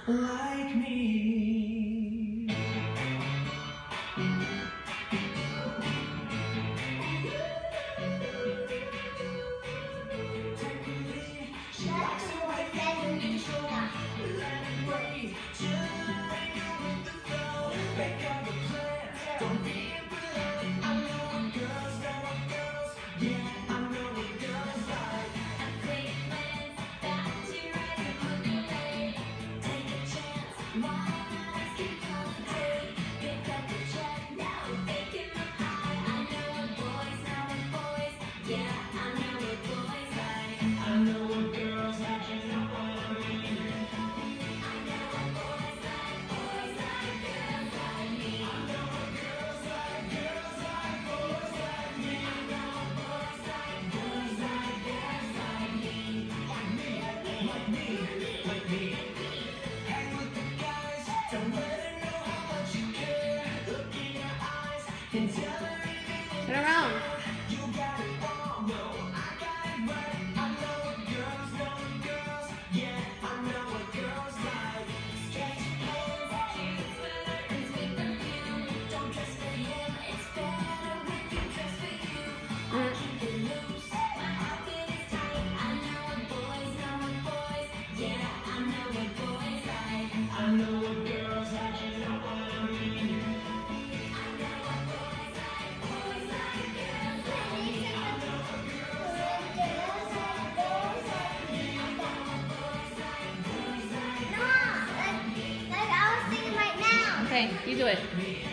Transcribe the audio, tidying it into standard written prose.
like me. She likes to write and control. Let it breathe. Tonight you're with the flow. Make up a plan. Don't be afraid. I know what girls, yeah, I know what girls like. I think plans, bound to ride the moon away. Take a chance, why not keep concentrate? Pick up the check, now we're making them high. I know what boys, yeah, I know what boys like. I know what girls like, you know what I mean. I know what boys like girls like me. I know what girls like boys like me. I know what boys like girls like me. Like me. Hang with the guys, don't let her know how much you care. Look in your eyes and tell her anything. Turn around. You got it all, no, I got it right. I know what girls, yeah, I know what girls like. Sketch hands, cute sweaters with perfume. Don't dress for him, it's better when you dress for you. I'll keep it loose, my outfit is tight. I know what boys, yeah, I know what boys like. I know what girls like, you know what I mean. I know what boys like girls like me. I know what boys like girls like me. Okay, you do it.